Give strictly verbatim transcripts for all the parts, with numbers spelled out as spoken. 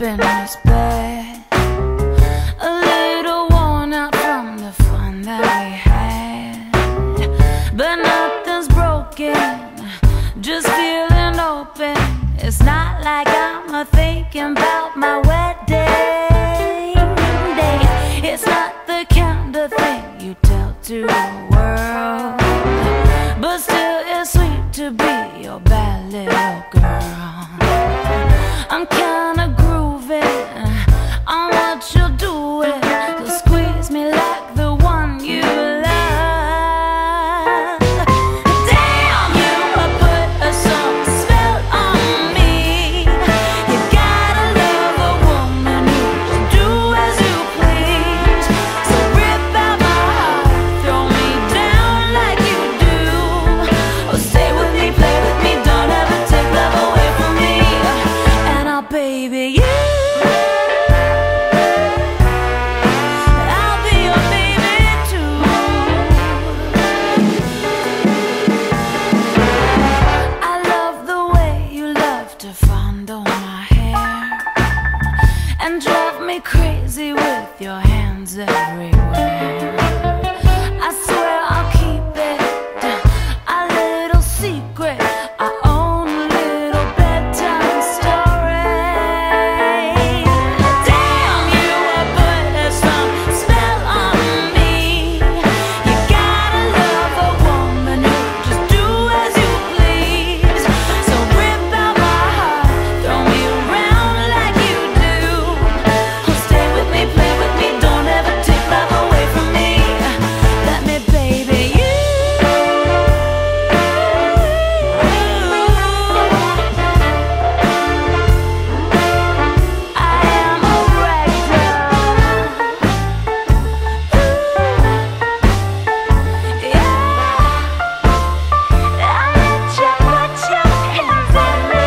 in his bed, a little worn out from the fun that we had, but nothing's broken, just feeling open. It's not like I'm a thinking about my wedding day. It's not the kind of thing you tell to the world, but still it's sweet to be your bad little girl. I'm kinda grooving on what you're doing, so squeeze me like the one you love. Damn, you put some spell on me. You gotta love a woman who can do as you please. So rip out my heart, throw me down like you do. Oh, stay with me, play with me, don't ever take love away from me. And I'll baby you. I'll be your baby too. I love the way you love to fondle my hair and drive me crazy with your hands everywhere. I swear I'll keep it a little secret, our own little bedtime story. Damn, you put some spell on me. You gotta love a woman who just do as you please. So rip out my heart, throw me around like you do. Oh, stay with me, play with me, don't ever take love away from me. Let me baby you. I am a rector. Yeah, I let you put your hands on me.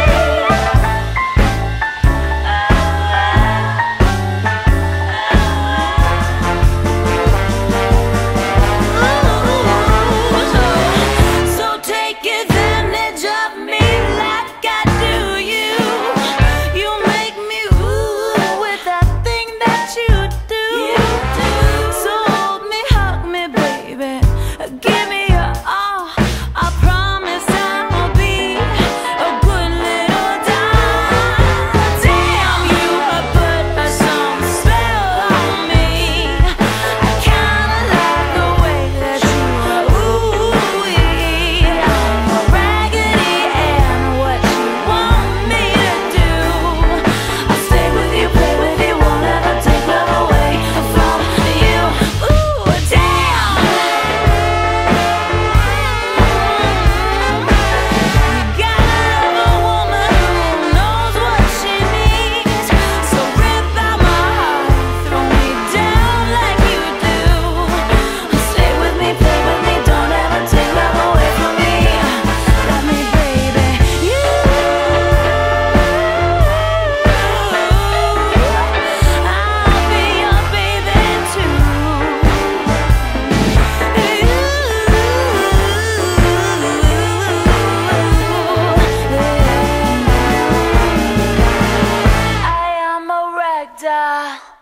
So take advantage of me like I do you. You make me ooh with that thing that you do. So hold me, hug me, baby, give me your all. I promise I will be a good little dime. Damn, you put some spell on me. I kinda like the way that you ooh-wee. I'm a Raggedy Ann, what you want me to do. I'll stay with you, play with you, won't ever take love away from you. Ooh, damn. You gotta love a woman who knows what she needs. So rip out my heart, throw me down like you do. Stay with me, play with me, don't ever take love away from me. Let me baby you. I'll be your baby too. I am a ragdoll.